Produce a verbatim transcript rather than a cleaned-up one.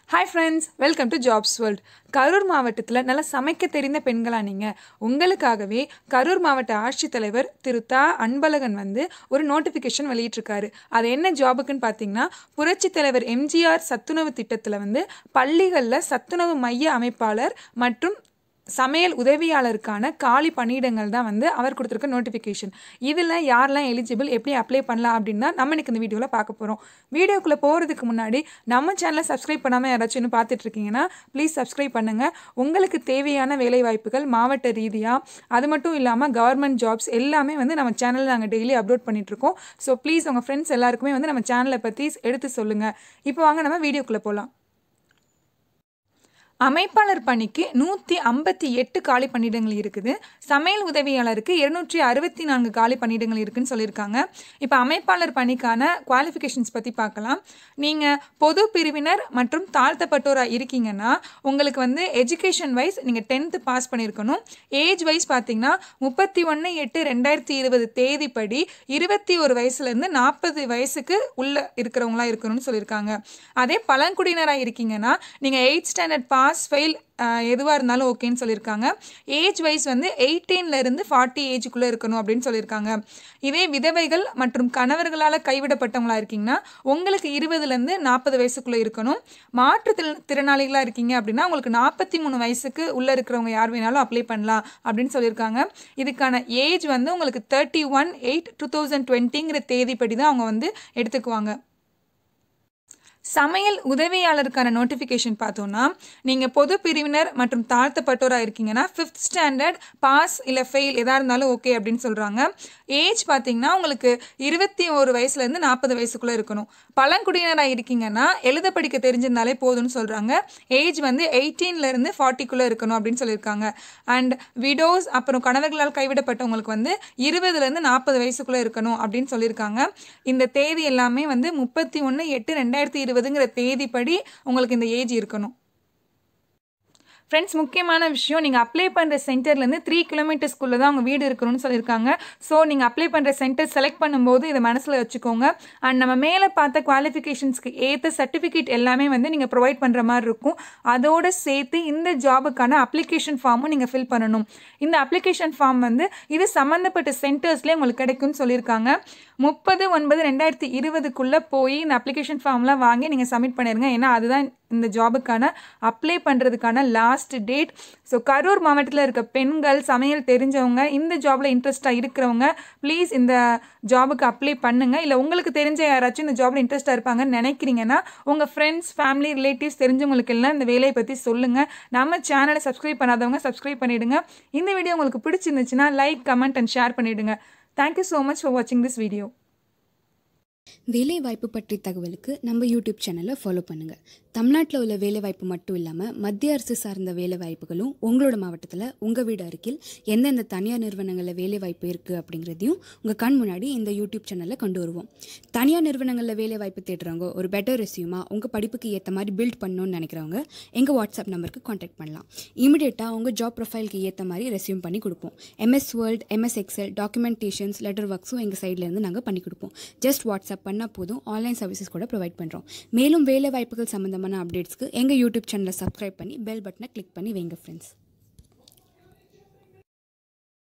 Hi friends, welcome to Jobs World. Karur மாவட்டத்தில் நல்ல சமைக்க தெரிந்த பெண்களா நீங்கள் உங்களுக்காகவே கரூர் மாவட்ட ஆட்சித்தலைவர் திரு தா அன்பழகன் வந்து ஒரு நோட்டிஃபிகேஷன் வெளியிட்டிருக்காரு. அது என்ன ஜாபுக்குன்னு பார்த்தீங்கன்னா, புரட்சி தலைவர் எம்ஜிஆர் சத்துணவு திட்டத்தில் வந்து பள்ளிகளில் சத்துணவு மைய அமைப்பாளர் மற்றும் சமையல் உதவியாளருக்கான காலி பணியிடங்கள் தான் வந்து அவர் கொடுத்துருக்க நோட்டிஃபிகேஷன். இதில் யாரெல்லாம் எலிஜிபிள், எப்படி அப்ளை பண்ணலாம் அப்படின்னா நம்ம இன்றைக்கி இந்த வீடியோவில் பார்க்க போகிறோம். வீடியோக்குள்ளே போகிறதுக்கு முன்னாடி நம்ம சேனலை சப்ஸ்கிரைப் பண்ணாமல் யாராச்சும் இன்னும் பார்த்துட்ருக்கீங்கன்னா ப்ளீஸ் சப்ஸ்கிரைப் பண்ணுங்கள். உங்களுக்கு தேவையான வேலைவாய்ப்புகள் மாவட்ட ரீதியாக, அது மட்டும் இல்லாமல் கவர்மெண்ட் ஜாப்ஸ் எல்லாமே வந்து நம்ம சேனலில் நாங்கள் டெய்லி அப்லோட் பண்ணிகிட்ருக்கோம். ஸோ ப்ளீஸ் உங்கள் ஃப்ரெண்ட்ஸ் எல்லாருக்குமே வந்து நம்ம சேனலை பற்றி எடுத்து சொல்லுங்கள். இப்போ வாங்க நம்ம வீடியோக்குள்ளே போகலாம். அமைப்பாளர் பணிக்கு நூற்றி ஐம்பத்தி எட்டு காலி பணியிடங்கள் இருக்குது. சமையல் உதவியாளருக்கு இருநூற்றி அறுபத்தி நான்கு காலி பணியிடங்கள் இருக்குதுன்னு சொல்லியிருக்காங்க. இப்போ அமைப்பாளர் பணிக்கான குவாலிஃபிகேஷன்ஸ் பற்றி பார்க்கலாம். நீங்கள் பொது பிரிவினர் மற்றும் தாழ்த்தப்பட்டோராக இருக்கீங்கன்னா உங்களுக்கு வந்து எஜுகேஷன் வைஸ் நீங்கள் டென்த்து பாஸ் பண்ணியிருக்கணும். ஏஜ் வைஸ் பார்த்தீங்கன்னா முப்பத்தி ஒன்று எட்டு ரெண்டாயிரத்தி இருபது தேதிப்படி இருபத்தி ஒரு வயசுலேருந்து நாற்பது வயசுக்கு உள்ளே இருக்கிறவங்களா இருக்கணும்னு சொல்லியிருக்காங்க. அதே பழங்குடியினராக இருக்கீங்கன்னா நீங்கள் எயிட் ஸ்டாண்டர்ட் பாஸ் ஃபெயில் எதுவாக இருந்தாலும் ஓகேன்னு சொல்லியிருக்காங்க. ஏஜ் வைஸ் வந்து எயிட்டீன்லேருந்து ஃபார்ட்டி ஏஜுக்குள்ளே இருக்கணும் அப்படின்னு சொல்லியிருக்காங்க. இதே விதவைகள் மற்றும் கணவர்களால் கைவிடப்பட்டவங்களாக இருக்கீங்கன்னா உங்களுக்கு இருபதுலேருந்து நாற்பது வயசுக்குள்ளே இருக்கணும். மாற்றுத்திற திறனாளிகளாக இருக்கீங்க அப்படின்னா உங்களுக்கு நாற்பத்தி மூணு வயசுக்கு உள்ளே இருக்கிறவங்க யார் வேணாலும் அப்ளை பண்ணலாம் அப்படின்னு சொல்லியிருக்காங்க. இதுக்கான ஏஜ் வந்து உங்களுக்கு thirty one eight two thousand டுவெண்ட்டிங்கிற தேதிப்படி தான் அவங்க வந்து எடுத்துக்குவாங்க. சமையல் உதவியாளருக்கான நோட்டிஃபிகேஷன் பார்த்தோன்னா, நீங்கள் பொது பிரிவினர் மற்றும் தாழ்த்தப்பட்டோராக இருக்கீங்கன்னா ஃபிஃப்த் ஸ்டாண்டர்ட் பாஸ் இல்லை ஃபெயில் எதாக இருந்தாலும் ஓகே அப்படின்னு சொல்கிறாங்க. ஏஜ் பார்த்தீங்கன்னா உங்களுக்கு இருபத்தி ஒரு வயசுலேருந்து நாற்பது வயசுக்குள்ளே இருக்கணும். பழங்குடியினராக இருக்கீங்கன்னா எழுத படிக்க தெரிஞ்சிருந்தாலே போதும்னு சொல்கிறாங்க. ஏஜ் வந்து எயிட்டீன்லேருந்து ஃபார்ட்டிக்குள்ளே இருக்கணும் அப்படின்னு சொல்லியிருக்காங்க. அண்ட் விடோஸ் அப்புறம் கணவர்களால் கைவிடப்பட்டவங்களுக்கு வந்து இருபதுலேருந்து நாற்பது வயசுக்குள்ளே இருக்கணும் அப்படின்னு சொல்லியிருக்காங்க. இந்த தேதி எல்லாமே வந்து முப்பத்தி ஒன்று எட்டு ரெண்டாயிரத்தி இருபது ங்கிற தேதிப்படி உங்களுக்கு இந்த ஏஜ் இருக்கணும். ஃப்ரெண்ட்ஸ், முக்கியமான விஷயம், நீங்கள் அப்ளை பண்ணுற சென்டர்லேருந்து த்ரீ கிலோமீட்டர்ஸ்குள்ளே தான் அவங்க வீடு இருக்கணும்னு சொல்லியிருக்காங்க. ஸோ நீங்கள் அப்ளை பண்ணுற சென்டர் செலக்ட் பண்ணும்போது இதை மனசில் வச்சுக்கோங்க. அண்ட் நம்ம மேலே பார்த்த குவாலிஃபிகேஷன்ஸ்க்கு ஏற்ற சர்டிஃபிகேட் எல்லாமே வந்து நீங்கள் ப்ரொவைட் பண்ணுற மாதிரி இருக்கும். அதோடு சேர்த்து இந்த ஜாபுக்கான அப்ளிகேஷன் ஃபார்மும் நீங்கள் ஃபில் பண்ணணும். இந்த அப்ளிகேஷன் ஃபார்ம் வந்து இது சம்மந்தப்பட்ட சென்டர்ஸ்லேயே உங்களுக்கு கிடைக்கும்னு சொல்லியிருக்காங்க. முப்பது ஒன்பது ரெண்டாயிரத்தி இருபதுக்குள்ளே போய் இந்த அப்ளிகேஷன் ஃபார்ம்லாம் வாங்கி நீங்கள் சப்மிட் பண்ணிடுங்க. ஏன்னா அதுதான் இந்த ஜாபுக்கான அப்ளை பண்ணுறதுக்கான லாஸ்ட் டேட். ஸோ கரூர் மாவட்டத்தில் இருக்க பெண்கள், சமையல் தெரிஞ்சவங்க, இந்த ஜாபில் இன்ட்ரெஸ்ட்டாக இருக்கிறவங்க ப்ளீஸ் இந்த ஜாபுக்கு அப்ளை பண்ணுங்கள். இல்லை உங்களுக்கு தெரிஞ்ச யாராச்சும் இந்த ஜாபில் இன்ட்ரெஸ்ட்டாக இருப்பாங்கன்னு நினைக்கிறீங்கன்னா உங்கள் ஃப்ரெண்ட்ஸ், ஃபேமிலி, ரிலேட்டிவ்ஸ் தெரிஞ்சவங்களுக்கு எல்லாம் இந்த வேலையை பற்றி சொல்லுங்கள். நம்ம சேனலை சப்ஸ்கிரைப் பண்ணாதவங்க சப்ஸ்கிரைப் பண்ணிவிடுங்க. இந்த வீடியோ உங்களுக்கு பிடிச்சிருந்துச்சுன்னா லைக், கமெண்ட் அண்ட் ஷேர் பண்ணிவிடுங்க. தேங்க்யூ ஸோ மச் ஃபார் வாட்சிங் திஸ் வீடியோ. வேலைவாய்ப்பு பற்றி தகவலுக்கு நம்ம யூடியூப் சேனலை ஃபாலோ பண்ணுங்கள். தமிழ்நாட்டில் உள்ள வேலைவாய்ப்பு மட்டும் இல்லாமல் மத்திய அரசு சார்ந்த வேலைவாய்ப்புகளும் உங்களோட மாவட்டத்தில் உங்கள் வீடு அருகில் எந்தெந்த தனியார் நிறுவனங்களில் வேலைவாய்ப்பு இருக்குது அப்படிங்கிறதையும் உங்கள் கண் முன்னாடி இந்த யூடியூப் சேனலில் கொண்டு வருவோம். தனியார் நிறுவனங்களில் வேலைவாய்ப்பு தேடுறவங்க ஒரு பெட்டர் ரெஸ்யூமாக உங்கள் படிப்புக்கு ஏற்ற மாதிரி பில்ட் பண்ணணும்னு நினைக்கிறவங்க எங்கள் வாட்ஸ்அப் நம்பருக்கு காண்டாக்ட் பண்ணலாம். இமீடியட்டாக உங்கள் ஜாப் ப்ரொஃபைலுக்கு ஏற்ற மாதிரி ரெஸ்யூம் பண்ணி கொடுப்போம். MS word, MS Excel, documentations, letter ஒர்க்ஸும் எங்கள் சைட்லேருந்து நாங்கள் பண்ணி கொடுப்போம். ஜஸ்ட் வாட்ஸ்அப் பண்ணால் போதும். ஆன்லைன் சர்வீசஸ் கூட ப்ரொவைட் பண்ணுறோம். மேலும் வேலை வாய்ப்புகள் சம்மந்தமான அப்டேட்ஸ்க்கு எங்கள் யூடியூப் சேனலை சப்ஸ்கிரைப் பண்ணி பெல் பட்டனை கிளிக் பண்ணி வைங்க ஃப்ரெண்ட்ஸ்.